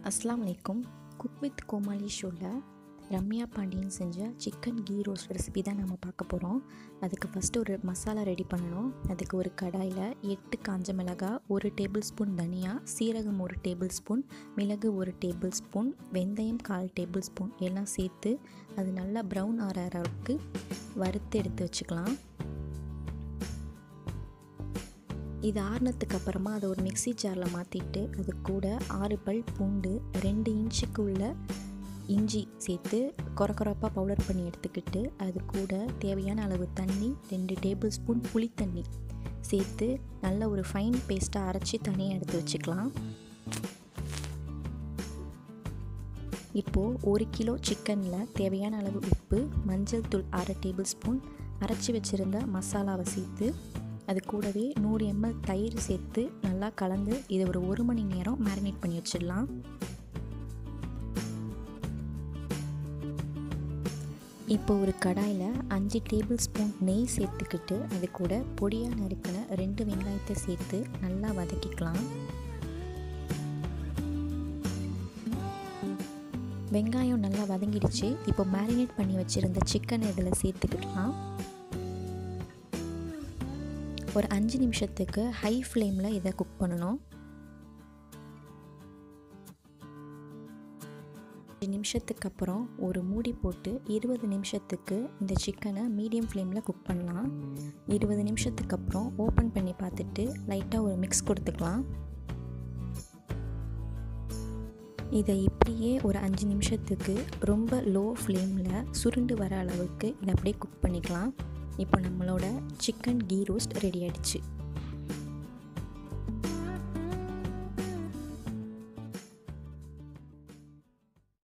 Assalamualaikum. Cook with Comali ஷோவில் ரம்யா பாண்டியன் செஞ்ச chicken key roast recipe தான் நம்ம பார்க்க போகிறோம். அதுக்கு ஃபஸ்ட்டு ஒரு மசாலா ரெடி பண்ணணும். அதுக்கு ஒரு கடாயில் 8 காஞ்ச மிளகாய், 1 டேபிள் ஸ்பூன் தனியா, சீரகம் 1 டேபிள் ஸ்பூன், மிளகு 1 டேபிள் ஸ்பூன், வெந்தயம் 1/4 டேபிள் ஸ்பூன் எல்லாம் சேர்த்து அது நல்லா ப்ரௌன் ஆகிற அளவுக்கு வறுத்து எடுத்து வச்சுக்கலாம். இது ஆறுனதுக்கு அப்புறமா அதை ஒரு மிக்ஸி ஜாரில் மாற்றிட்டு அது கூட 6 பல் பூண்டு, 2 இன்ச்சுக்கு உள்ள இஞ்சி சேர்த்து கொரப்பாக பவுடர் பண்ணி எடுத்துக்கிட்டு அது கூட தேவையான அளவு தண்ணி, 2 டேபிள் ஸ்பூன் புளி தண்ணி சேர்த்து நல்ல ஒரு ஃபைன் பேஸ்ட்டாக அரைச்சி தனியாக எடுத்து வச்சுக்கலாம். இப்போது 1 கிலோ சிக்கனில் தேவையான அளவு உப்பு, மஞ்சள் தூள் 1/2 டேபிள் ஸ்பூன், அரைச்சி வச்சுருந்த மசாலாவை சேர்த்து அது கூடவே 100 ml தயிர் சேர்த்து நல்லா கலந்து இதை ஒரு 1 மணி நேரம் மேரினேட் பண்ணி வச்சிடலாம். இப்போ ஒரு கடாயில் 5 டேபிள் ஸ்பூன் நெய் சேர்த்துக்கிட்டு அது கூட பொடியாக நறுக்கின 2 வெங்காயத்தை சேர்த்து நல்லா வதக்கிக்கலாம். வெங்காயம் நல்லா வதங்கிடுச்சு. இப்போ மேரினேட் பண்ணி வச்சுருந்த சிக்கனை இதில் சேர்த்துக்கிடலாம். ஒரு 5 நிமிஷத்துக்கு ஹை ஃப்ளேமில் இதை குக் பண்ணணும். 5 நிமிஷத்துக்கு அப்புறம் ஒரு மூடி போட்டு 20 நிமிஷத்துக்கு இந்த சிக்கனை மீடியம் ஃப்ளேமில் குக் பண்ணலாம். 20 நிமிஷத்துக்கு அப்புறம் ஓப்பன் பண்ணி பார்த்துட்டு லைட்டாக ஒரு மிக்ஸ் கொடுத்துக்கலாம். இதை இப்படியே ஒரு 5 நிமிஷத்துக்கு ரொம்ப லோ ஃப்ளேமில் சுருண்டு வர அளவுக்கு இதை அப்படியே குக் பண்ணிக்கலாம். இப்போ நம்மளோட சிக்கன் கீ ரோஸ்ட் ரெடி ஆகிடுச்சு.